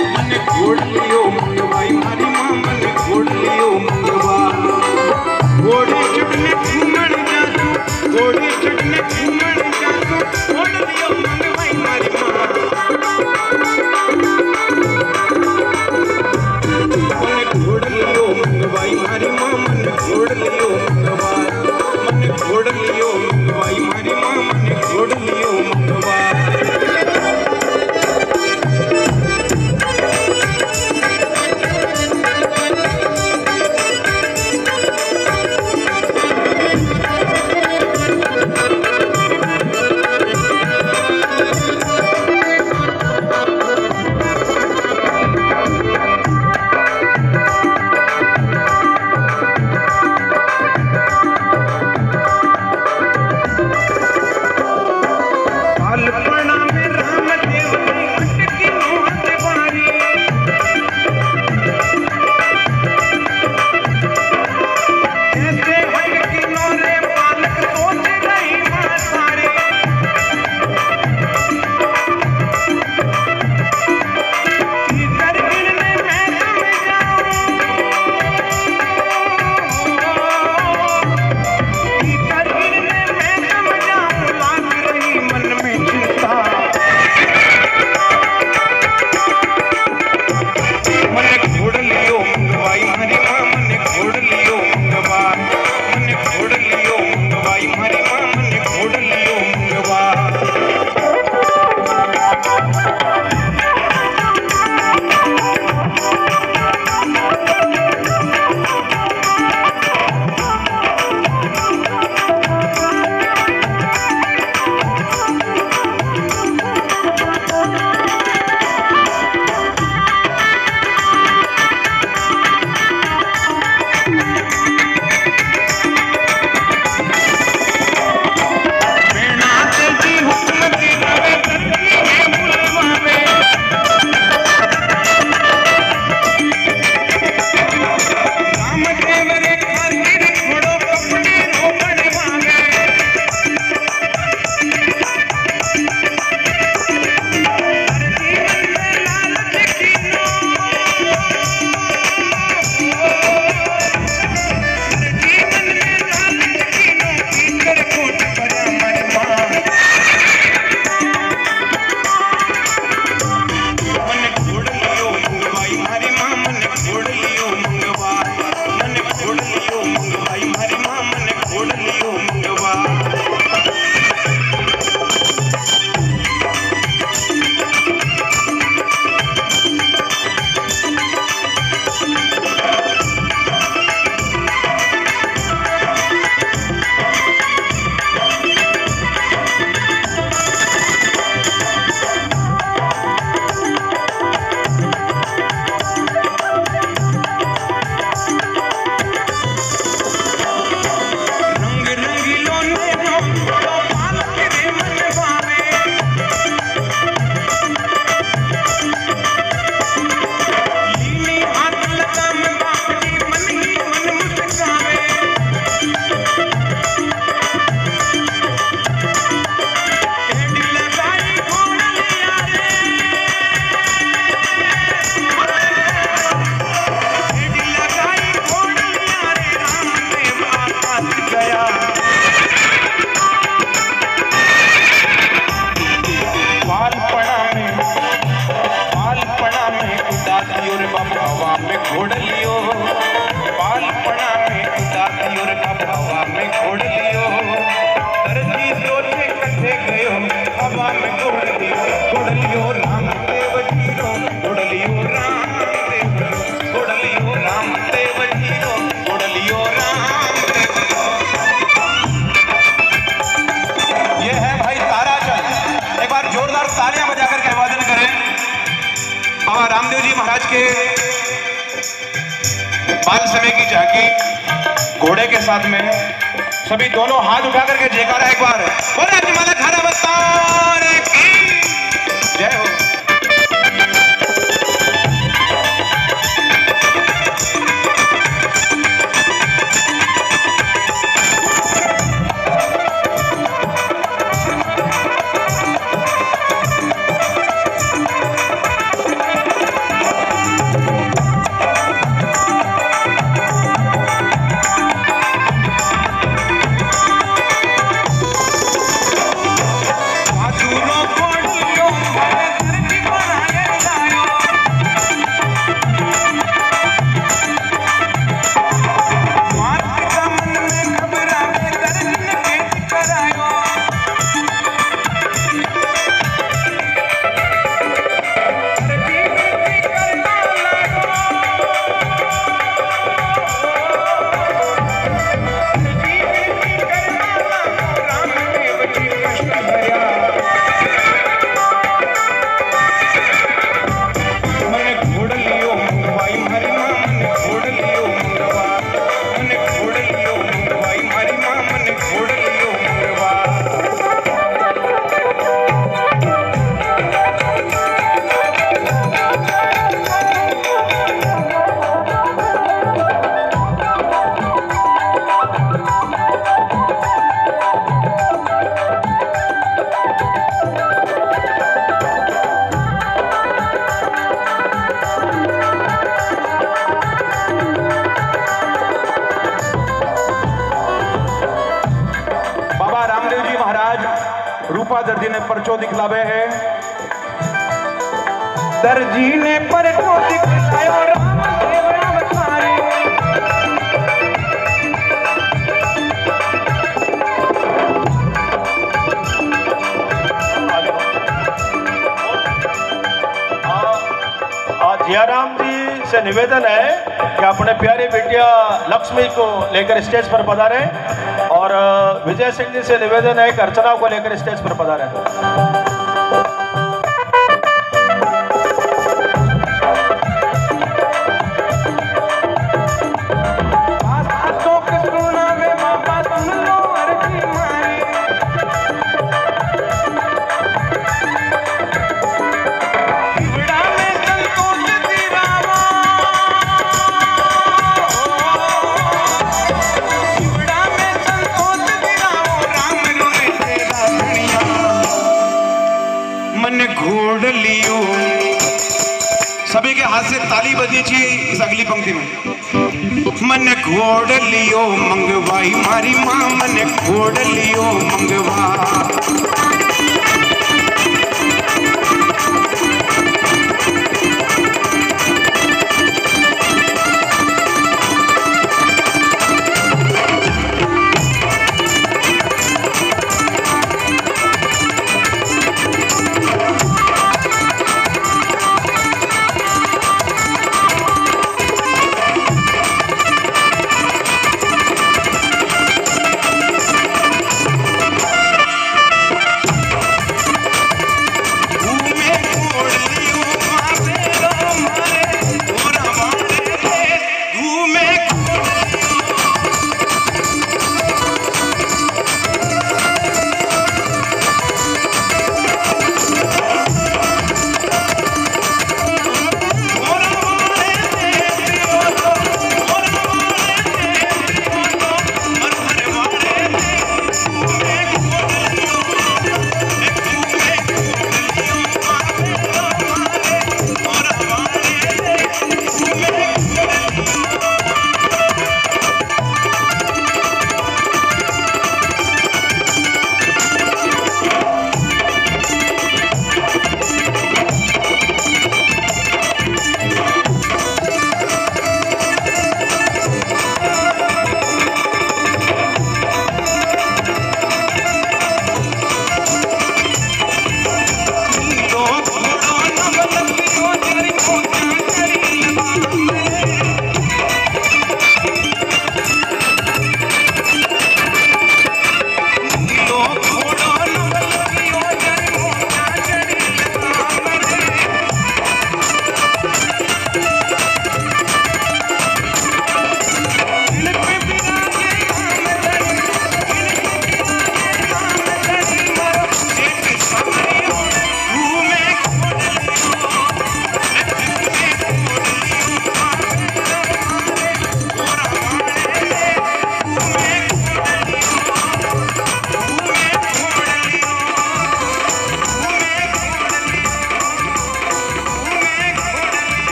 मन घोड़ लियो मंगवाई मारी माँ मन घोड़ लियो मंगवा घोड़े चढ़ने घूमण जासू घोड़े चढ़ने घूमण जासू घोड़ लियो मंगवाई मारी माँ मन घोड़ लियो मंगवाई मारी माँ मन घोड़ लियो मंगवा मन घोड़ लियो मंगवाई मारी माँ मन घोड़ लियो मंगवा रामदेव जी महाराज के बाल समय की झांकी घोड़े के साथ में सभी दोनों हाथ उठा करके जयकारा एक बार बोले अपनी माला खाना बस्तार की जय हो। बहादुर जी ने पर्चो दिखलावे है। दर्जी ने पर्चो दिखलायो राम देव अवतारे। जियाराम जी से निवेदन है कि अपने प्यारी बिटिया लक्ष्मी को लेकर स्टेज पर पधारे और विजय सिंह जी से निवेदन है कि अर्चना को लेकर स्टेज पर पधारे। सभी के हाथ से ताली बजी चाहिए इस अगली पंक्ति में। मन घोड़ लियो मंगवाई मारी माँ, मन घोड़ लियो मंगवा।